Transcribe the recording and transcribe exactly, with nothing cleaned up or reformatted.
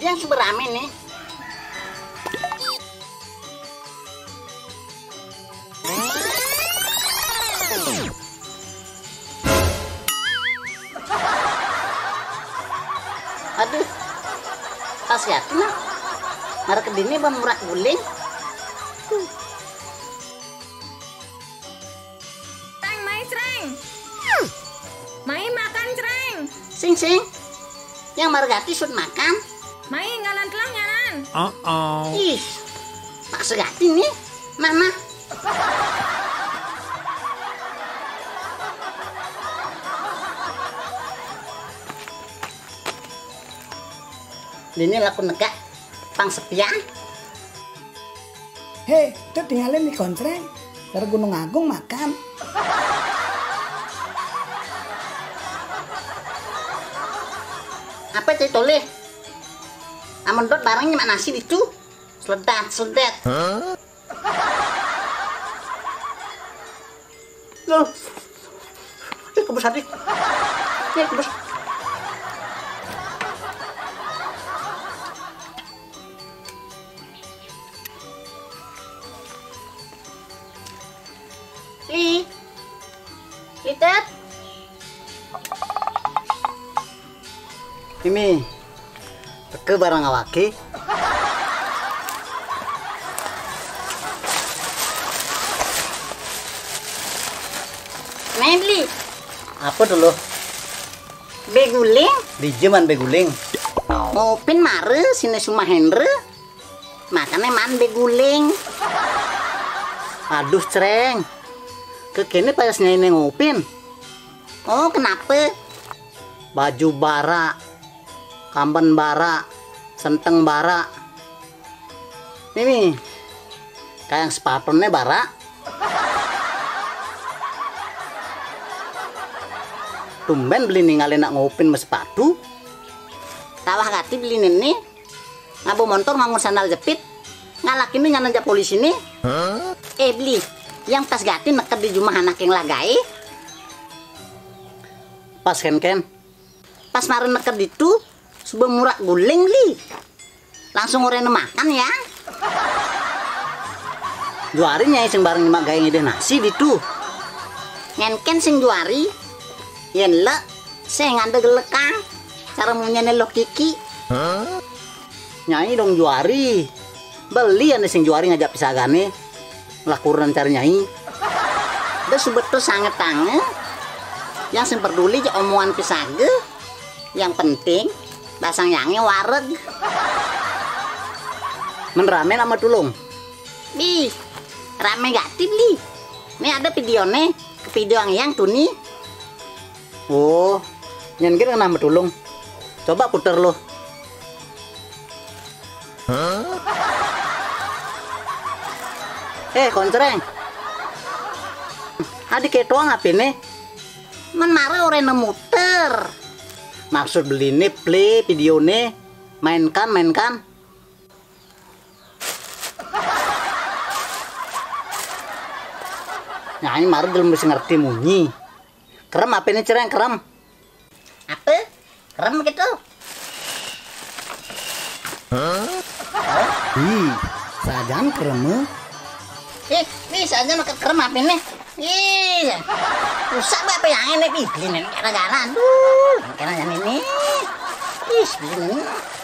yang super rame nih. Aduh, pas ya tuh, mara kedini bang murah guling. Cereng, Mai cereng. Mai makan cereng. Sing sing, yang Margati sud makan. Mai ngalan telah nyanan. Uh oh. Ih, Pak Segati nih, mana? Ini laku negak pang sepian. Hei, itu tinggalin di kontreng. Dari Gunung Agung makan. Apa itu toleh? Amun dot barangnya mak nasi itu. Seledat, seledat. Huh? Loh. Eh, kebus adik. Eh, kebus. Li. Lihat. Ini. Teke barang awake. Medli. Apa dulu? Beguling? Di jaman beguling. Ngopin mare sini Sumahendra. Makanya man beguling. Aduh cereng. Kekini pas nyanyi ngopin. Oh kenapa? Baju bara, kamben bara, senteng bara. Ini kayak sepatunya bara. Tumben beli ninggalin nak ngopin mas sepatu. Tawah kati beli nih. Ngabu motor nganggur sandal jepit. Ngalak ini nyananja polisi nih. Huh? Eh beli. Yang pas gati neket di rumah anak yang lagai. Pas ken ken. Pas maren neket itu sebuah murah guling li. Langsung orang makan ya. Juarinya sing bareng mak gawe ngide nasi ditu. Ngenken sing juari. Yen le sing ngande gelekang. Cara munyane lo kiki. Huh? Nyai dong juari. Beli ane sing juari ngajak pisagane. Lakuran cari nyai. Udah sebetul sangat tangan. Yang sing peduli je omongan pisage. Yang penting basang yange wareg. Men rame sama tulung. Bi, rame gati beli. Ini ada videonya. Video yang tuh nih. Oh, yang kira nama tulung. Coba puter lo. Huh? Eh, koncereng. Adik ketua ngapain nih? Men mare orang muter. Maksud beli nih play video nih. Mainkan, mainkan. Nah, ini mare belum bisa ngerti munyi. Kerem apa ini cereng kerem? Apa? Kerem gitu? Huh? Ih, sajan kereme. Eh, bisa aja makan kerem apa ini? Iya, usah apa yang ini? Ih, beli nih gara-gara. Aduh, karena yang ini. Ih, beli nih.